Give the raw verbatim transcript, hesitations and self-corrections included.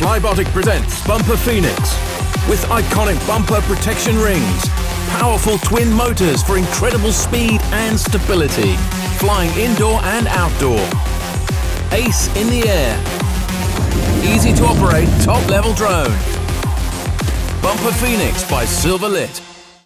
Flybotic presents Bumper Phoenix with iconic bumper protection rings, powerful twin motors for incredible speed and stability, flying indoor and outdoor, ace in the air, easy to operate top level drone. Bumper Phoenix by Silverlit.